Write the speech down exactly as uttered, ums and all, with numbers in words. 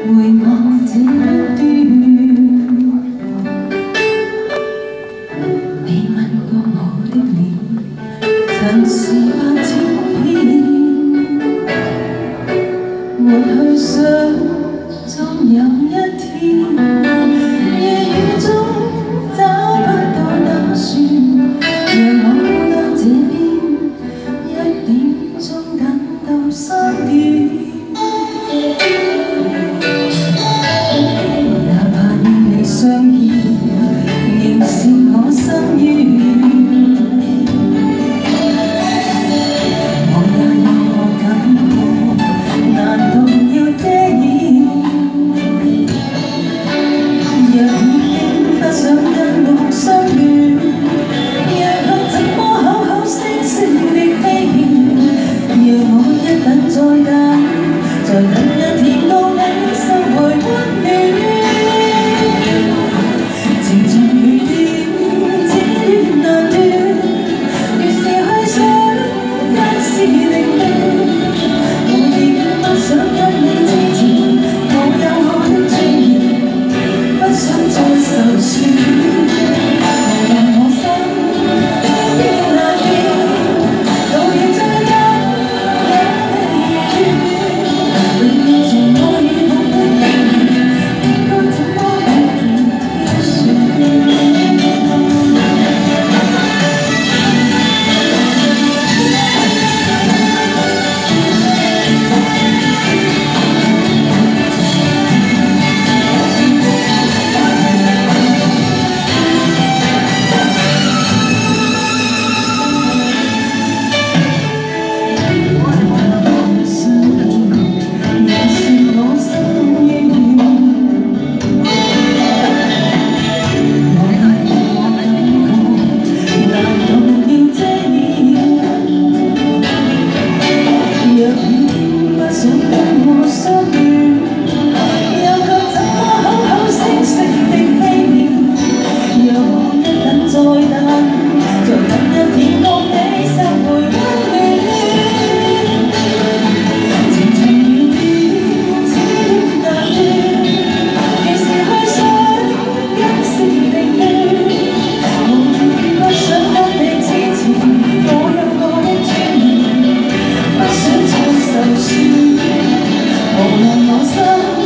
回望這段，你吻過我的臉，曾是百千遍，沒去想，終有一天，夜雨中找不到打算，讓我到這邊，一點鐘等到三點。 相依，仍是我心願。我也有感覺，難道要遮掩？若已經不想跟我相戀，讓佢怎麼口口聲聲的欺騙？讓我一等再等，再等一天到你心回溫暖。 無論我心。